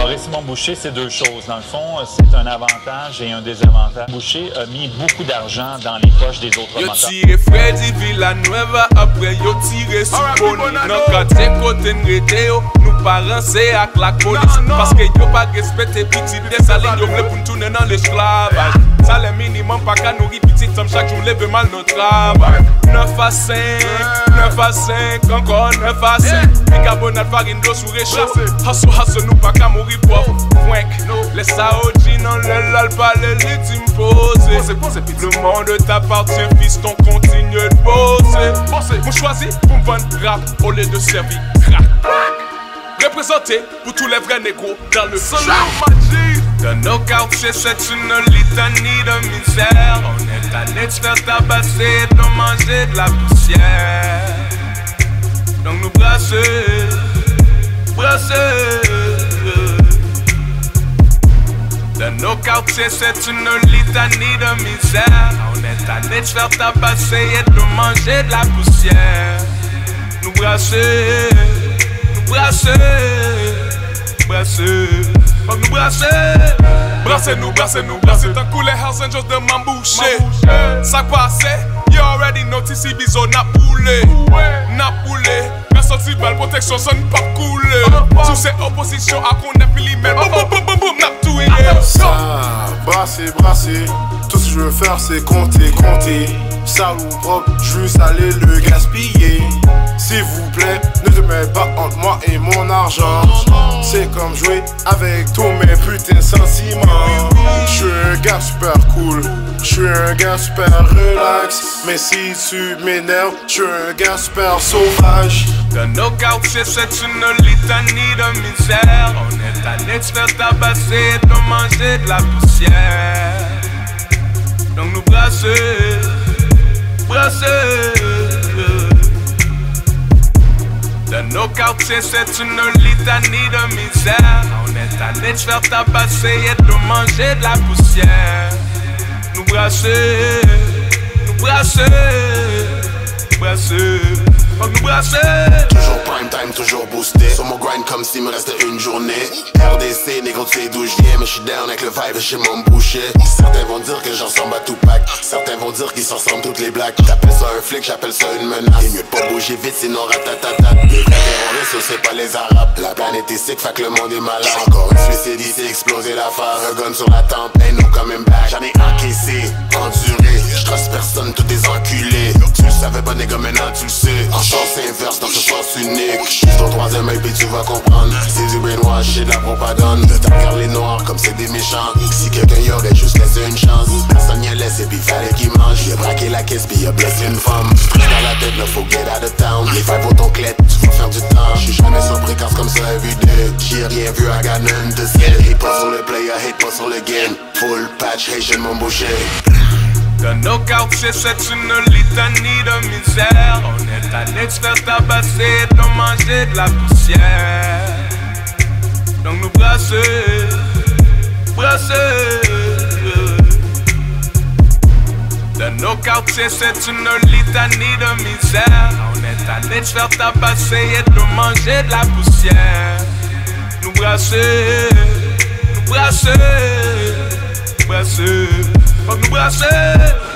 Maurice Simon Boucher, c'est deux choses. Dans le fond, c'est un avantage et un désavantage. Boucher a mis beaucoup d'argent dans les poches des autres moteurs. Yo tiré Freddy Villanueva, après yo tiré Souponi. Nan quartier côté n'rete yo, nous parents c'est avec la police. Parce que yo pas respecté petit de sa ligne, yo vle pour nous tourner dans l'esclavage. Salaire minimum pas qu'à nourrir petit homme chaque jour lève mal notre travail. 9 à 5, 9 à 5, encore 9 à 5. Bicarbonate farine d'eau sous réchauffe. Hasso nous pas qu'à mourir pauvre. Fouink, les saoudis non le lol pas les litimes posés. Le monde t'appartient fiston, continue de bosser. Vous choisissez pour me vendre rap au lieu de servir crack. Représenté pour tous les vrais négros dans le sol. Dans nos quartiers, c'est une litanie de misère. On est allé te faire tabasser et de manger de la poussière. Donc nous brasser. Dans nos quartiers, c'est une litanie de misère. On est allé te faire tabasser et de manger de la poussière. Nous brasser. Brassez tant que les Hells Angels de m'emboucher. Ça passe, you already know TCB zone n'a poulé. La sortie balle protection sonne pas couler. Sous ces oppositions à qu'on a pili mais boum n'a tout ça, brasser. Tout ce que je veux faire c'est compter. Sale ou propre, juste aller le gaspiller. S'il vous plaît, ne te mets pas entre moi et mon argent. C'est comme jouer avec tous mes putains de sentiments. J'suis un gars super cool, j'suis un gars super relax. Mais si tu m'énerves, j'suis un gars super sauvage. Dans nos quartiers, c'est une litanie de misère. On est allé te faire tabasser et de manger de la poussière. Donc nous brasser. Dans nos quartiers, c'est une litanie de misère. On est allé te faire tabasser et de manger de la poussière. Nous brasser. Toujours prime time, toujours boosté. Sur mon grind comme s'il me restait une journée. RDC, négro tu sais d'où je viens. Mais je suis down avec le vibe chez mon boucher. Certains vont dire que j'en ressemble à Tupac. Certains vont dire qu'ils s'en ressemblent toutes les blacks. T'appelles ça un flic, j'appelle ça une menace. Il mieux de pas bouger vite sinon ratatata. Les vrais terroristes, c'est pas les arabes. La planète est sick, fait que le monde est malade. Encore un suicide ici, exploser la phare. Un gun sur la tempe, ain't no coming back. J'en ai encaissé, enduré. J'trace personne, tous des enculés. Tu le savais pas négro, maintenant tu le sais. En chance inverse dans ce sens unique. J'suis ton troisième œil puis tu vas comprendre. C'est du brainwash, c'est de la propagande. T'as regardé les noirs comme c'est des méchants. Si quelqu'un y aurait juste laissé une chance, personne y a laissé puis fallait qu'il mange. Il a braqué la caisse puis il a blessé une femme. Stress dans la tête, là faut get out of town. Les fives vont ton clette, tu vas faire du temps. J'suis jamais surpris quand c'est comme ça everyday. J'ai rien vu à Ganon de ciel. Hate pas sur le player, hate pas sur le game. Full patch, Haitian mon boucher. Dans nos quartiers, c'est une litanie de misère. On est allé te faire tabasser et de manger de la poussière. Donc nous brasser. Dans nos quartiers, c'est une litanie de misère. On est allé te faire tabasser et de manger de la poussière. Nous brasser. Nous brasser.